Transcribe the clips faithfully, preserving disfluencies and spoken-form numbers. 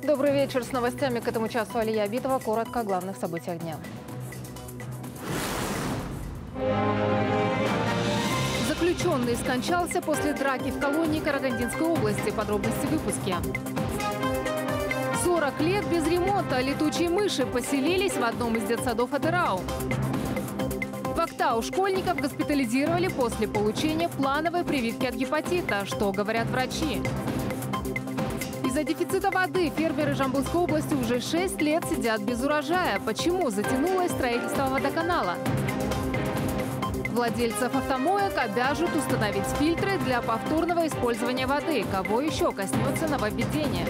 Добрый вечер. С новостями к этому часу Алия Абитова. Коротко о главных событиях дня. Заключенный скончался после драки в колонии Карагандинской области. Подробности в выпуске. сорок лет без ремонта. Летучие мыши поселились в одном из детсадов Атырау. В Актау школьников госпитализировали после получения плановой прививки от гепатита. Что говорят врачи? Из-за дефицита воды фермеры Жамбылской области уже шесть лет сидят без урожая. Почему затянулось строительство водоканала? Владельцев автомоек обяжут установить фильтры для повторного использования воды. Кого еще коснется нововведение?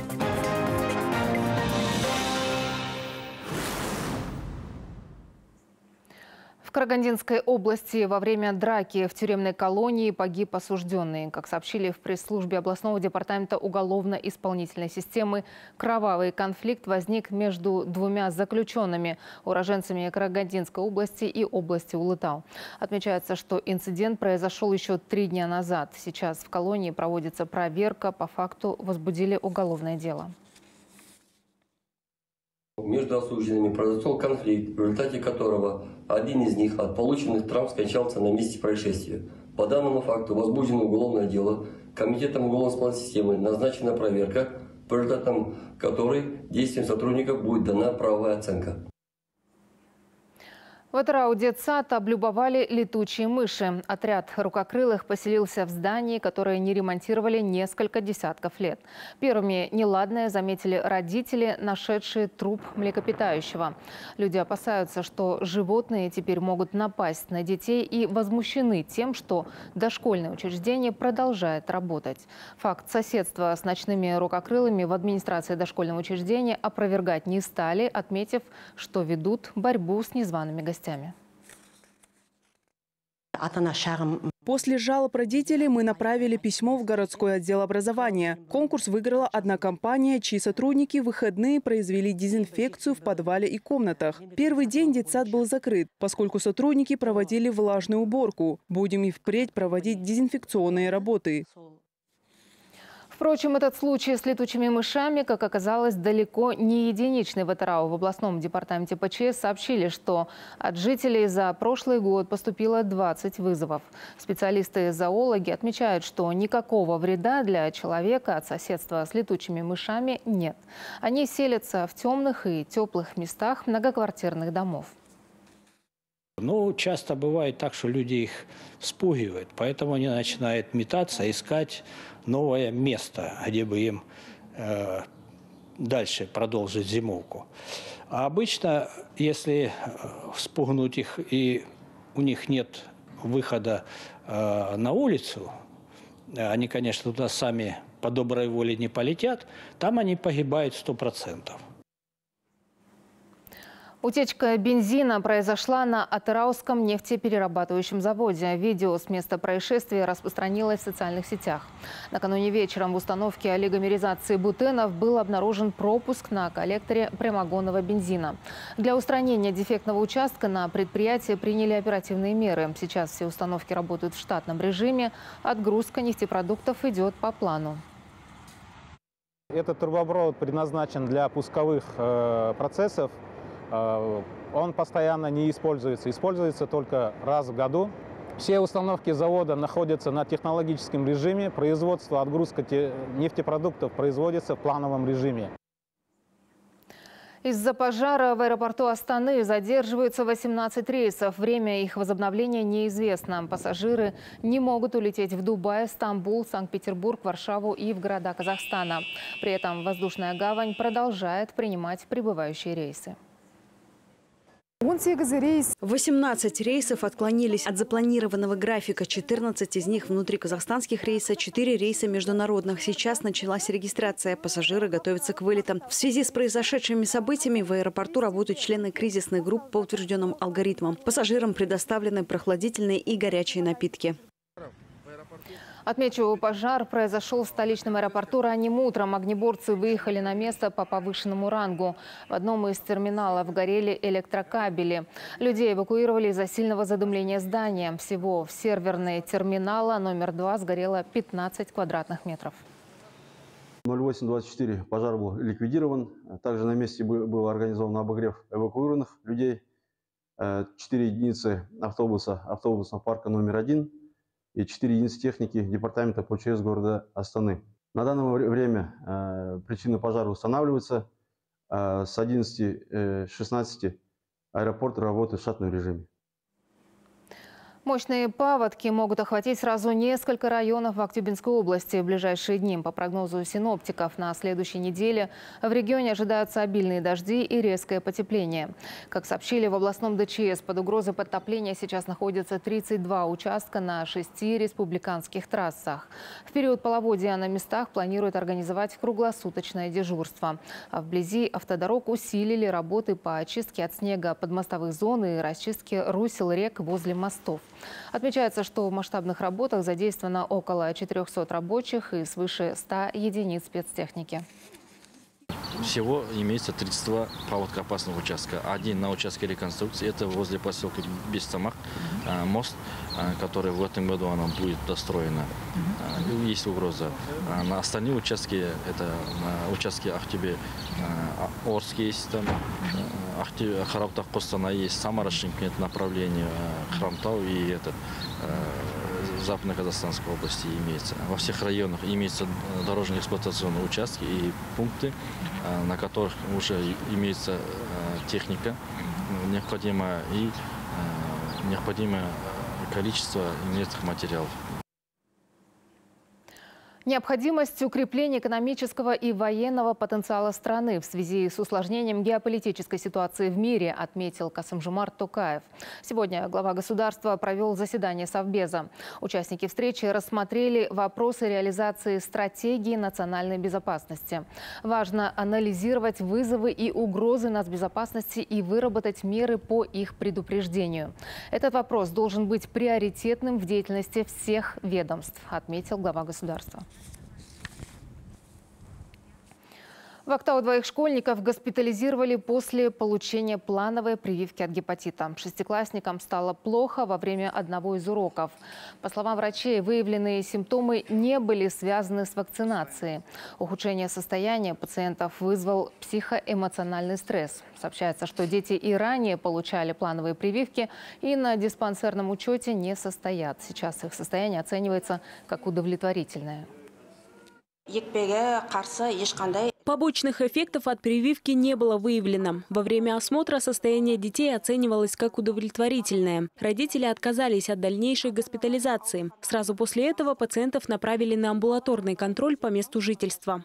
В Карагандинской области во время драки в тюремной колонии погиб осужденный. Как сообщили в пресс-службе областного департамента уголовно-исполнительной системы, кровавый конфликт возник между двумя заключенными, уроженцами Карагандинской области и области Улытау. Отмечается, что инцидент произошел еще три дня назад. Сейчас в колонии проводится проверка. По факту возбудили уголовное дело. Между осужденными произошел конфликт, в результате которого один из них от полученных травм скончался на месте происшествия. По данному факту возбуждено уголовное дело. Комитетом уголовно-исполнительной системы назначена проверка, по результатам которой действиям сотрудников будет дана правовая оценка. В Атырау детсад облюбовали летучие мыши. Отряд рукокрылых поселился в здании, которое не ремонтировали несколько десятков лет. Первыми неладное заметили родители, нашедшие труп млекопитающего. Люди опасаются, что животные теперь могут напасть на детей и возмущены тем, что дошкольное учреждение продолжает работать. Факт соседства с ночными рукокрылыми в администрации дошкольного учреждения опровергать не стали, отметив, что ведут борьбу с незваными гостями. После жалоб родителей мы направили письмо в городской отдел образования. Конкурс выиграла одна компания, чьи сотрудники в выходные произвели дезинфекцию в подвале и комнатах. Первый день детсад был закрыт, поскольку сотрудники проводили влажную уборку. Будем и впредь проводить дезинфекционные работы. Впрочем, этот случай с летучими мышами, как оказалось, далеко не единичный в Атырау. В областном департаменте ПЧС сообщили, что от жителей за прошлый год поступило двадцать вызовов. Специалисты-зоологи отмечают, что никакого вреда для человека от соседства с летучими мышами нет. Они селятся в темных и теплых местах многоквартирных домов. Ну, часто бывает так, что люди их спугивают, поэтому они начинают метаться, искать новое место, где бы им э, дальше продолжить зимовку. А обычно, если спугнуть их и у них нет выхода э, на улицу, они, конечно, туда сами по доброй воле не полетят, там они погибают сто процентов. Утечка бензина произошла на Атырауском нефтеперерабатывающем заводе. Видео с места происшествия распространилось в социальных сетях. Накануне вечером в установке олигомеризации бутенов был обнаружен пропуск на коллекторе прямогонного бензина. Для устранения дефектного участка на предприятии приняли оперативные меры. Сейчас все установки работают в штатном режиме. Отгрузка нефтепродуктов идет по плану. Этот трубопровод предназначен для пусковых э, процессов. Он постоянно не используется, используется только раз в году. Все установки завода находятся на технологическом режиме. Производство, отгрузка нефтепродуктов производится в плановом режиме. Из-за пожара в аэропорту Астаны задерживаются восемнадцать рейсов. Время их возобновления неизвестно. Пассажиры не могут улететь в Дубай, Стамбул, Санкт-Петербург, Варшаву и в города Казахстана. При этом воздушная гавань продолжает принимать прибывающие рейсы. восемнадцать рейсов отклонились от запланированного графика. четырнадцать из них внутриказахстанских рейсов, четыре рейса международных. Сейчас началась регистрация. Пассажиры готовятся к вылетам. В связи с произошедшими событиями в аэропорту работают члены кризисных групп по утвержденным алгоритмам. Пассажирам предоставлены прохладительные и горячие напитки. Отмечу, пожар произошел в столичном аэропорту ранним утром. Огнеборцы выехали на место по повышенному рангу. В одном из терминалов горели электрокабели. Людей эвакуировали из-за сильного задымления здания. Всего в серверной терминала номер два сгорело пятнадцать квадратных метров. ноль восемь двадцать четыре пожар был ликвидирован. Также на месте был организован обогрев эвакуированных людей. четыре единицы автобуса, автобусного парка номер один и четыре единицы техники департамента по ЧС города Астаны. На данное время причина пожара устанавливается. С одиннадцати шестнадцати аэропорт работает в штатном режиме. Мощные паводки могут охватить сразу несколько районов в Актюбинской области в ближайшие дни. По прогнозу синоптиков, на следующей неделе в регионе ожидаются обильные дожди и резкое потепление. Как сообщили в областном ДЧС, под угрозой подтопления сейчас находятся тридцать два участка на шести республиканских трассах. В период половодья на местах планируют организовать круглосуточное дежурство. А вблизи автодорог усилили работы по очистке от снега подмостовых зон и расчистке русел рек возле мостов. Отмечается, что в масштабных работах задействовано около четырёхсот рабочих и свыше ста единиц спецтехники. Всего имеется тридцать два паводкоопасных участка. Один на участке реконструкции, это возле поселка Бестамах, мост, который в этом году она будет достроена. Есть угроза. На остальные участки, это на участке Актюбе, Орск есть, там, Хараптах, Костанай есть, Самара, Шымкент, направление Хромтау и этот, Западно-Казахстанской области имеется. Во всех районах имеются дорожные эксплуатационные участки и пункты, на которых уже имеется техника необходимая и необходимое количество инертных материалов. Необходимость укрепления экономического и военного потенциала страны в связи с усложнением геополитической ситуации в мире, отметил Касым-Жомарт Токаев. Сегодня глава государства провел заседание Совбеза. Участники встречи рассмотрели вопросы реализации стратегии национальной безопасности. Важно анализировать вызовы и угрозы нацбезопасности и выработать меры по их предупреждению. Этот вопрос должен быть приоритетным в деятельности всех ведомств, отметил глава государства. В Актау двоих школьников госпитализировали после получения плановой прививки от гепатита. Шестиклассникам стало плохо во время одного из уроков. По словам врачей, выявленные симптомы не были связаны с вакцинацией. Ухудшение состояния пациентов вызвал психоэмоциональный стресс. Сообщается, что дети и ранее получали плановые прививки и на диспансерном учете не состоят. Сейчас их состояние оценивается как удовлетворительное. Побочных эффектов от прививки не было выявлено. Во время осмотра состояние детей оценивалось как удовлетворительное. Родители отказались от дальнейшей госпитализации. Сразу после этого пациентов направили на амбулаторный контроль по месту жительства.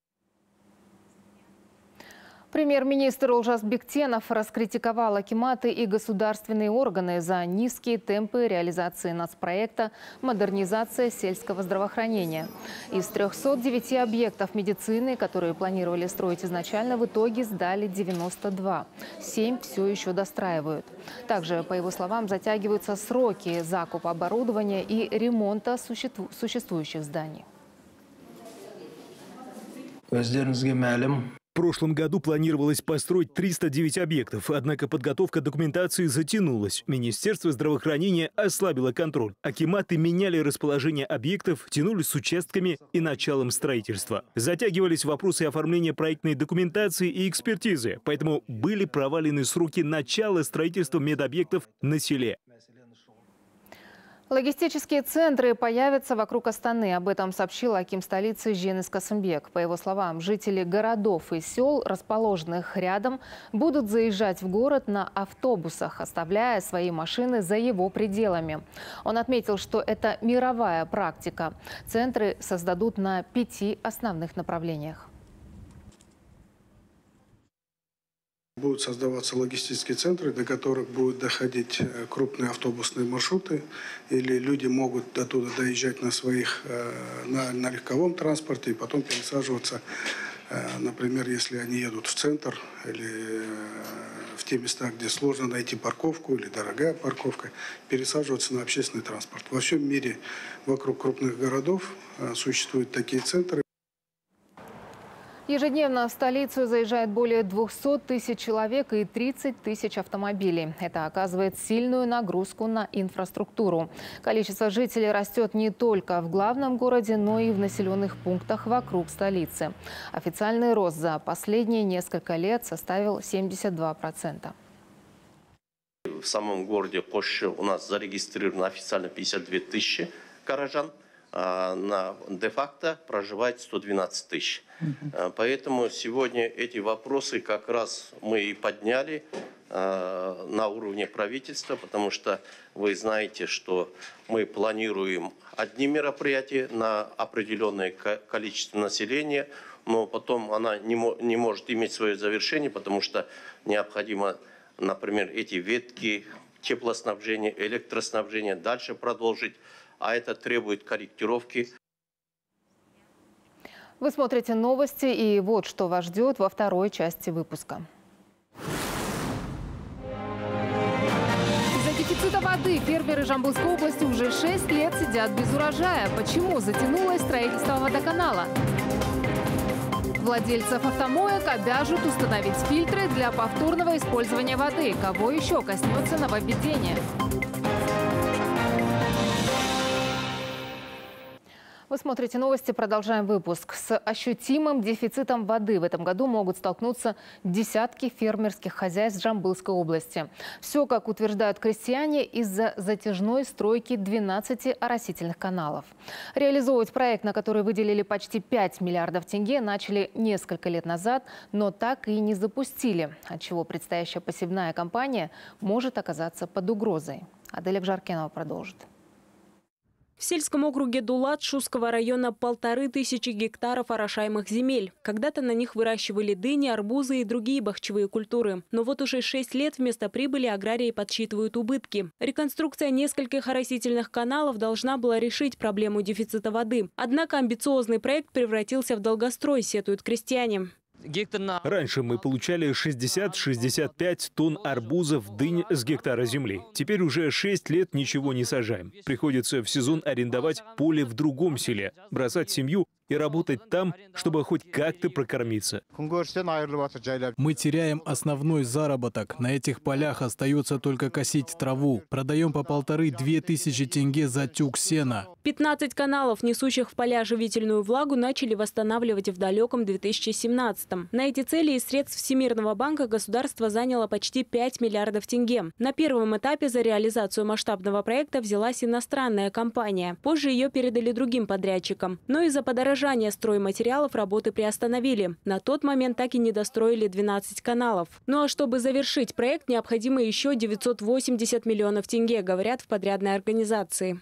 Премьер-министр Олжас Бектенов раскритиковал акиматы и государственные органы за низкие темпы реализации нацпроекта «Модернизация сельского здравоохранения». Из трёхсот девяти объектов медицины, которые планировали строить изначально, в итоге сдали девяносто два. Семь все еще достраивают. Также, по его словам, затягиваются сроки закупа оборудования и ремонта существующих зданий. В прошлом году планировалось построить триста девять объектов, однако подготовка документации затянулась. Министерство здравоохранения ослабило контроль. Акиматы меняли расположение объектов, тянулись с участками и началом строительства. Затягивались вопросы оформления проектной документации и экспертизы, поэтому были провалены сроки начала строительства медобъектов на селе. Логистические центры появятся вокруг Астаны. Об этом сообщил аким столицы Женис Касымбек. По его словам, жители городов и сел, расположенных рядом, будут заезжать в город на автобусах, оставляя свои машины за его пределами. Он отметил, что это мировая практика. Центры создадут на пяти основных направлениях. Будут создаваться логистические центры, до которых будут доходить крупные автобусные маршруты, или люди могут оттуда доезжать на своих, на, на легковом транспорте и потом пересаживаться, например, если они едут в центр или в те места, где сложно найти парковку или дорогая парковка, пересаживаться на общественный транспорт. Во всем мире вокруг крупных городов существуют такие центры. Ежедневно в столицу заезжает более двухсот тысяч человек и тридцать тысяч автомобилей. Это оказывает сильную нагрузку на инфраструктуру. Количество жителей растет не только в главном городе, но и в населенных пунктах вокруг столицы. Официальный рост за последние несколько лет составил семьдесят два процента. В самом городе Кош у нас зарегистрировано официально пятьдесят две тысячи горожан. А на де-факто проживает сто двенадцать тысяч. Uh-huh. Поэтому сегодня эти вопросы как раз мы и подняли э, на уровне правительства, потому что вы знаете, что мы планируем одни мероприятия на определенное количество населения, но потом она не, мо- не может иметь свое завершение, потому что необходимо, например, эти ветки теплоснабжения, электроснабжения дальше продолжить. А это требует корректировки. Вы смотрите новости, и вот что вас ждет во второй части выпуска. Из-за дефицита воды фермеры Жамбылской области уже шесть лет сидят без урожая. Почему затянулось строительство водоканала? Владельцев автомоек обяжут установить фильтры для повторного использования воды. Кого еще коснется нововведение? Вы смотрите новости, продолжаем выпуск. С ощутимым дефицитом воды в этом году могут столкнуться десятки фермерских хозяйств Жамбылской области. Все, как утверждают крестьяне, из-за затяжной стройки двенадцати оросительных каналов. Реализовывать проект, на который выделили почти пять миллиардов тенге, начали несколько лет назад, но так и не запустили, отчего предстоящая посевная кампания может оказаться под угрозой. Аделя Жаркенова продолжит. В сельском округе Дулат Шусского района полторы тысячи гектаров орошаемых земель. Когда-то на них выращивали дыни, арбузы и другие бахчевые культуры. Но вот уже шесть лет вместо прибыли аграрии подсчитывают убытки. Реконструкция нескольких оросительных каналов должна была решить проблему дефицита воды. Однако амбициозный проект превратился в долгострой, сетуют крестьяне. Раньше мы получали шестьдесят — шестьдесят пять тонн арбузов, дынь с гектара земли. Теперь уже шесть лет ничего не сажаем. Приходится в сезон арендовать поле в другом селе, бросать семью и работать там, чтобы хоть как-то прокормиться. Мы теряем основной заработок. На этих полях остается только косить траву. Продаем по полторы-две тысячи тенге за тюк сена. пятнадцать каналов, несущих в поля живительную влагу, начали восстанавливать в далеком две тысячи семнадцатом. На эти цели из средств Всемирного банка государство заняло почти пять миллиардов тенге. На первом этапе за реализацию масштабного проекта взялась иностранная компания. Позже ее передали другим подрядчикам. Но из-за подорожания стройматериалов работы приостановили. На тот момент так и не достроили двенадцать каналов. Ну а чтобы завершить проект, необходимо еще девятьсот восемьдесят миллионов тенге, говорят в подрядной организации.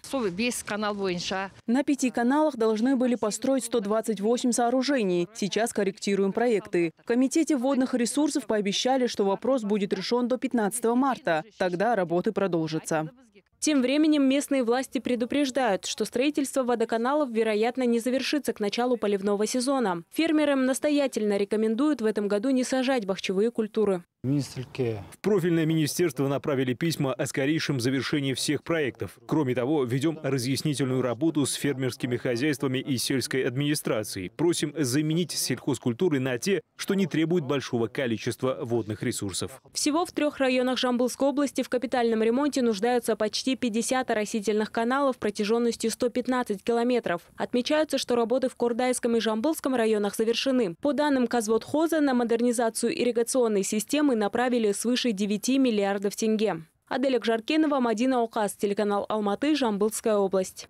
На пяти каналах должны были построить сто двадцать восемь сооружений. Сейчас корректируем проекты. В Комитете водных ресурсов пообещали, что вопрос будет решен до пятнадцатого марта. Тогда работы продолжатся. Тем временем местные власти предупреждают, что строительство водоканалов, вероятно, не завершится к началу поливного сезона. Фермерам настоятельно рекомендуют в этом году не сажать бахчевые культуры. В профильное министерство направили письма о скорейшем завершении всех проектов. Кроме того, ведем разъяснительную работу с фермерскими хозяйствами и сельской администрацией. Просим заменить сельхозкультуры на те, что не требуют большого количества водных ресурсов. Всего в трех районах Жамбылской области в капитальном ремонте нуждаются почти пятьдесят оросительных каналов протяженностью сто пятнадцать километров. Отмечается, что работы в Кордайском и Жамбылском районах завершены. По данным Казводхоза, на модернизацию ирригационной системы направили свыше девяти миллиардов тенге. Аделя Жаркенова, Мадина Окас, телеканал Алматы, Жамбылская область.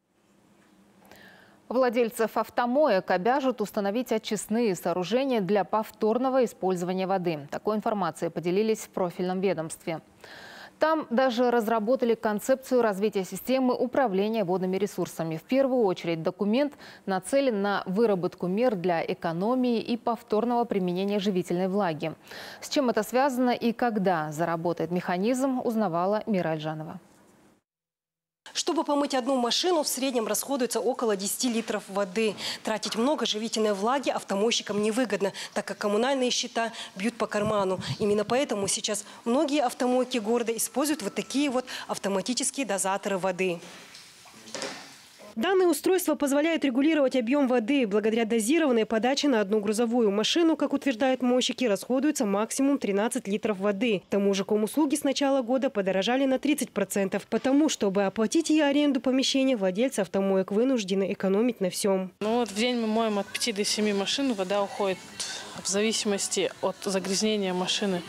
Владельцев автомоек обяжут установить очистные сооружения для повторного использования воды. Такой информацией поделились в профильном ведомстве. Там даже разработали концепцию развития системы управления водными ресурсами. В первую очередь документ нацелен на выработку мер для экономии и повторного применения живительной влаги. С чем это связано и когда заработает механизм, узнавала Мира Альжанова. Чтобы помыть одну машину, в среднем расходуется около десяти литров воды. Тратить много живительной влаги автомойщикам невыгодно, так как коммунальные счета бьют по карману. Именно поэтому сейчас многие автомойки города используют вот такие вот автоматические дозаторы воды. Данное устройство позволяет регулировать объем воды. Благодаря дозированной подаче на одну грузовую машину, как утверждают мойщики, расходуется максимум тринадцать литров воды. К тому же комуслуги с начала года подорожали на тридцать процентов. Потому, чтобы оплатить и аренду помещения, владельцы автомоек вынуждены экономить на всем. Ну вот в день мы моем от пяти до семи машин. Вода уходит в зависимости от загрязнения машины.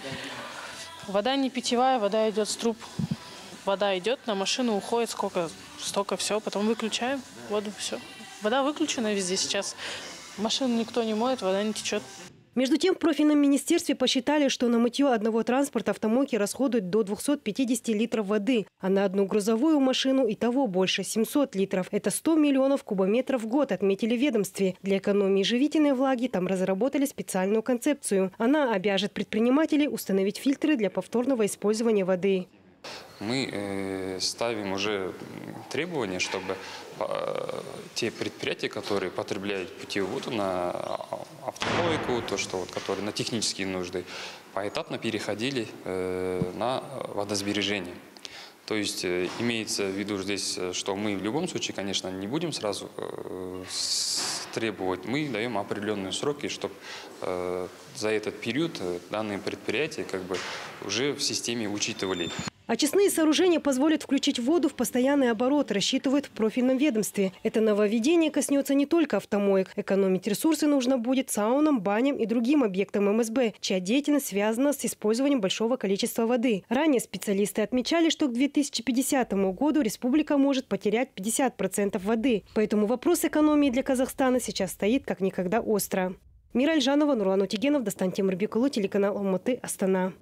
Вода не питьевая, вода идет с труб. Вода идет, на машину уходит сколько, столько, все. Потом выключаем воду, все. Вода выключена везде сейчас. Машину никто не моет, вода не течет. Между тем, в профильном министерстве посчитали, что на мытье одного транспорта автомойки расходуют до двухсот пятидесяти литров воды, а на одну грузовую машину и того больше – семьсот литров. Это сто миллионов кубометров в год, отметили в ведомстве. Для экономии живительной влаги там разработали специальную концепцию. Она обяжет предпринимателей установить фильтры для повторного использования воды. Мы э, ставим уже требования, чтобы э, те предприятия, которые потребляют питьевую воду на автомойку, то, что, вот, которые на технические нужды, поэтапно переходили э, на водосбережение. То есть э, имеется в виду здесь, что мы в любом случае, конечно, не будем сразу э, требовать. Мы даем определенные сроки, чтобы э, за этот период э, данные предприятия как бы уже в системе учитывали. Очистные сооружения позволят включить воду в постоянный оборот, рассчитывают в профильном ведомстве. Это нововведение коснется не только автомоек. Экономить ресурсы нужно будет саунам, баням и другим объектам эм эс бэ, чья деятельность связана с использованием большого количества воды. Ранее специалисты отмечали, что к две тысячи пятидесятому году республика может потерять пятьдесят процентов воды. Поэтому вопрос экономии для Казахстана сейчас стоит как никогда остро. Мира Альжанова, Нурлан Утигенов, Достан Темирбекулу, телеканал Алматы, Астана.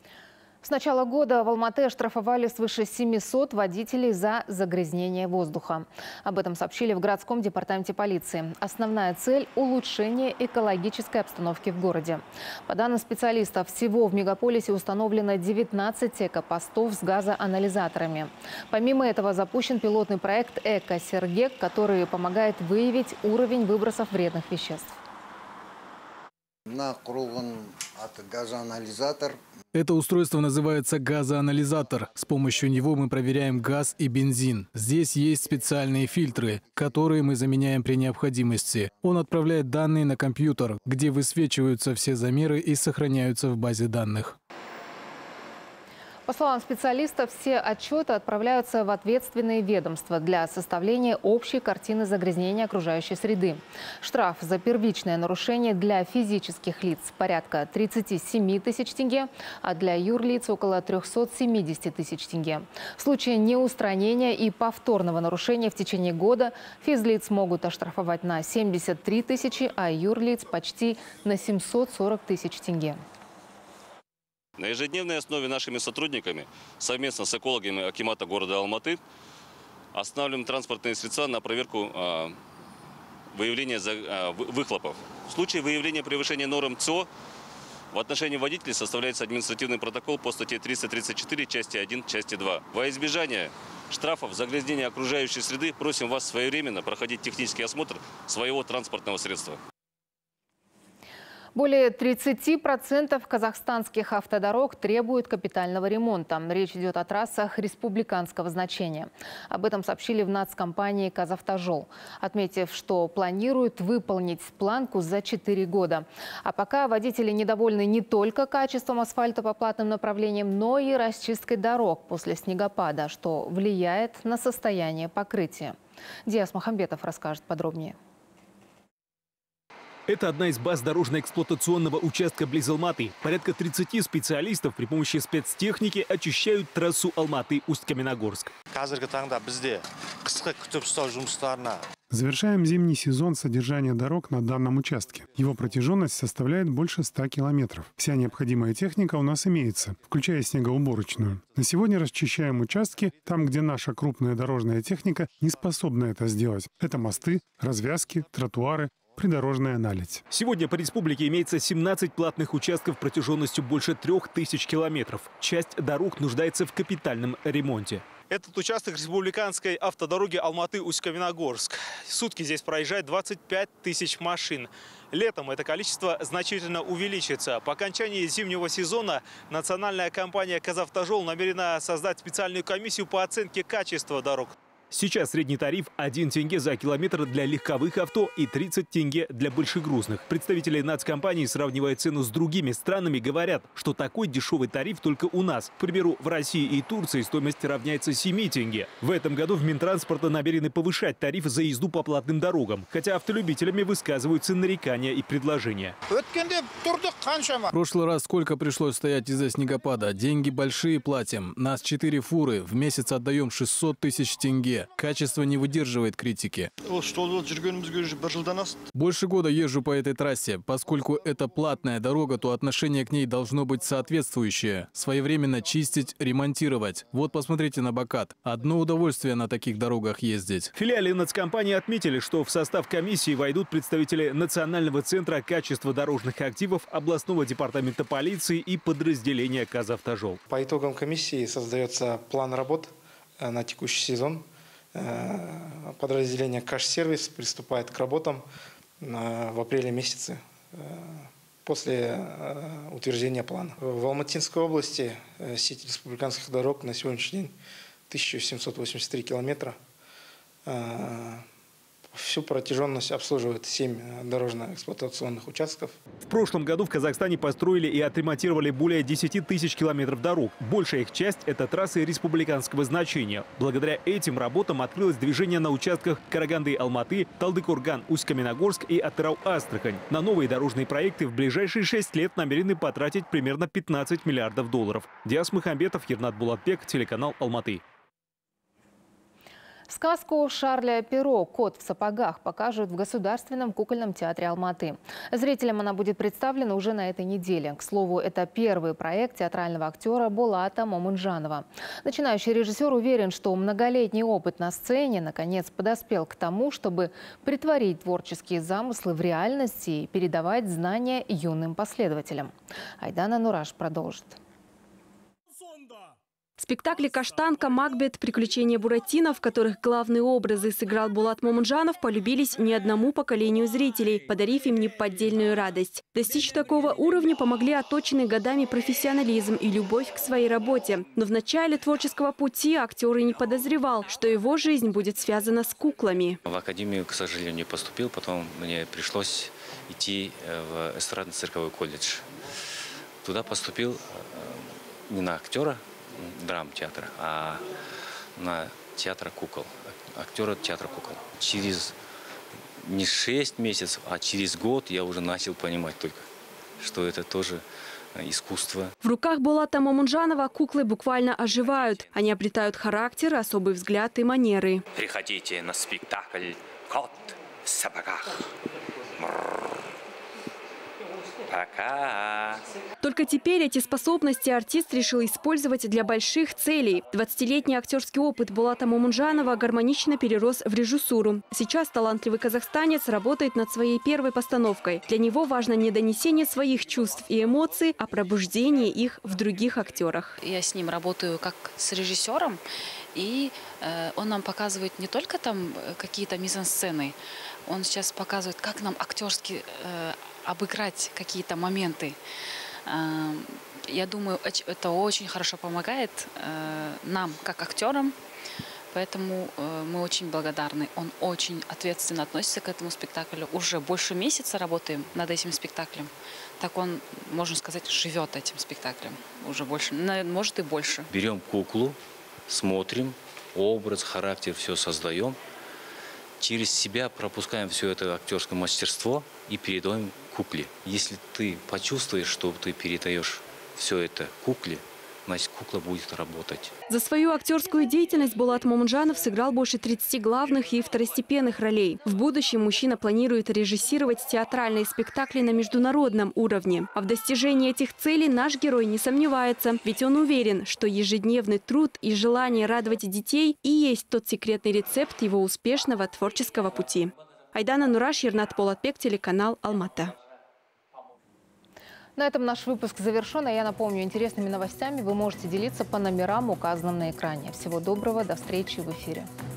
С начала года в Алматы оштрафовали свыше семисот водителей за загрязнение воздуха. Об этом сообщили в городском департаменте полиции. Основная цель – улучшение экологической обстановки в городе. По данным специалистов, всего в мегаполисе установлено девятнадцать экопостов с газоанализаторами. Помимо этого запущен пилотный проект «Эко-Сергек», который помогает выявить уровень выбросов вредных веществ. На кругом от газоанализатор. Это устройство называется газоанализатор. С помощью него мы проверяем газ и бензин. Здесь есть специальные фильтры, которые мы заменяем при необходимости. Он отправляет данные на компьютер, где высвечиваются все замеры и сохраняются в базе данных. По словам специалистов, все отчеты отправляются в ответственные ведомства для составления общей картины загрязнения окружающей среды. Штраф за первичное нарушение для физических лиц порядка тридцати семи тысяч тенге, а для юрлиц около трёхсот семидесяти тысяч тенге. В случае неустранения и повторного нарушения в течение года физлиц могут оштрафовать на семьдесят три тысячи, а юрлиц почти на семьсот сорок тысяч тенге. На ежедневной основе нашими сотрудниками совместно с экологами акимата города Алматы останавливаем транспортные средства на проверку э, выявления э, выхлопов. В случае выявления превышения норм ЦО в отношении водителей составляется административный протокол по статье триста тридцать четыре, части один, части два. Во избежание штрафов за загрязнение окружающей среды просим вас своевременно проходить технический осмотр своего транспортного средства. Более тридцати процентов казахстанских автодорог требуют капитального ремонта. Речь идет о трассах республиканского значения. Об этом сообщили в нацкомпании «Казавтожол», отметив, что планируют выполнить планку за четыре года. А пока водители недовольны не только качеством асфальта по платным направлениям, но и расчисткой дорог после снегопада, что влияет на состояние покрытия. Диас Махамбетов расскажет подробнее. Это одна из баз дорожно-эксплуатационного участка близ Алматы. Порядка тридцати специалистов при помощи спецтехники очищают трассу Алматы-Усть-Каменогорск. Завершаем зимний сезон содержания дорог на данном участке. Его протяженность составляет больше ста километров. Вся необходимая техника у нас имеется, включая снегоуборочную. На сегодня расчищаем участки там, где наша крупная дорожная техника не способна это сделать. Это мосты, развязки, тротуары, придорожная наледь. Сегодня по республике имеется семнадцать платных участков протяженностью больше трех тысяч километров. Часть дорог нуждается в капитальном ремонте. Этот участок республиканской автодороги Алматы-Усть-Каменогорск. В сутки здесь проезжает двадцать пять тысяч машин. Летом это количество значительно увеличится. По окончании зимнего сезона национальная компания «Казавтожол» намерена создать специальную комиссию по оценке качества дорог. Сейчас средний тариф один тенге за километр для легковых авто и тридцать тенге для большегрузных. Представители нацкомпании, сравнивая цену с другими странами, говорят, что такой дешевый тариф только у нас. К примеру, в России и Турции стоимость равняется семи тенге. В этом году в Минтранспорта намерены повышать тариф за езду по платным дорогам, хотя автолюбителями высказываются нарекания и предложения. В прошлый раз сколько пришлось стоять из-за снегопада? Деньги большие платим. Нас четыре фуры. В месяц отдаем шестьсот тысяч тенге. Качество не выдерживает критики. Больше года езжу по этой трассе. Поскольку это платная дорога, то отношение к ней должно быть соответствующее. Своевременно чистить, ремонтировать. Вот посмотрите на Бакат. Одно удовольствие на таких дорогах ездить. В филиале нацкомпании отметили, что в состав комиссии войдут представители Национального центра качества дорожных активов, областного департамента полиции и подразделения «Казавтожол». По итогам комиссии создается план работ на текущий сезон. Подразделение «Каш-сервис» приступает к работам в апреле месяце после утверждения плана. В Алматинской области сеть республиканских дорог на сегодняшний день тысяча семьсот восемьдесят три километра. Всю протяженность обслуживает семь дорожно-эксплуатационных участков. В прошлом году в Казахстане построили и отремонтировали более десяти тысяч километров дорог. Большая их часть – это трассы республиканского значения. Благодаря этим работам открылось движение на участках Караганды-Алматы, Талдыкурган, Усть-Каменогорск и Атырау-Астрахань. На новые дорожные проекты в ближайшие шесть лет намерены потратить примерно пятнадцать миллиардов долларов. Диас Мухамбетов, Ернат Булатбек, телеканал Алматы. Сказку Шарля Перро «Кот в сапогах» покажут в Государственном кукольном театре Алматы. Зрителям она будет представлена уже на этой неделе. К слову, это первый проект театрального актера Булата Момунжанова. Начинающий режиссер уверен, что многолетний опыт на сцене наконец подоспел к тому, чтобы претворить творческие замыслы в реальность и передавать знания юным последователям. Айдана Нураш продолжит. В спектакле «Каштанка», «Макбет», «Приключения Буратино», в которых главные образы сыграл Булат Момунжанов, полюбились не одному поколению зрителей, подарив им неподдельную радость. Достичь такого уровня помогли отточенный годами профессионализм и любовь к своей работе. Но в начале творческого пути актер и не подозревал, что его жизнь будет связана с куклами. В академию, к сожалению, не поступил, потом мне пришлось идти в эстрадно-цирковой колледж. Туда поступил не на актера, драм-театра, а на театр кукол, актера театра кукол. Через не шесть месяцев, а через год я уже начал понимать только, что это тоже искусство. В руках Булата Момунжанова куклы буквально оживают. Они обретают характер, особый взгляд и манеры. Приходите на спектакль «Кот в сапогах». Пока. Только теперь эти способности артист решил использовать для больших целей. двадцатилетний актерский опыт Булата Момунжанова гармонично перерос в режиссуру. Сейчас талантливый казахстанец работает над своей первой постановкой. Для него важно не донесение своих чувств и эмоций, а пробуждение их в других актерах. Я с ним работаю как с режиссером, и э, он нам показывает не только там какие-то мизансцены, он сейчас показывает, как нам актерски э, обыграть какие-то моменты. Я думаю, это очень хорошо помогает нам, как актерам, поэтому мы очень благодарны. Он очень ответственно относится к этому спектаклю. Уже больше месяца работаем над этим спектаклем. Так он, можно сказать, живет этим спектаклем. Уже больше, может и больше. Берем куклу, смотрим, образ, характер, все создаем. Через себя пропускаем все это актерское мастерство и передаем кукле. Если ты почувствуешь, что ты передаешь все это кукле, значит, кукла будет работать. За свою актерскую деятельность Булат Момунжанов сыграл больше тридцати главных и второстепенных ролей. В будущем мужчина планирует режиссировать театральные спектакли на международном уровне. А в достижении этих целей наш герой не сомневается, ведь он уверен, что ежедневный труд и желание радовать детей и есть тот секретный рецепт его успешного творческого пути. Айдана Нураш, Ернат Булатбек, телеканал Алматы. На этом наш выпуск завершен. А я напомню, интересными новостями вы можете делиться по номерам, указанным на экране. Всего доброго, до встречи в эфире.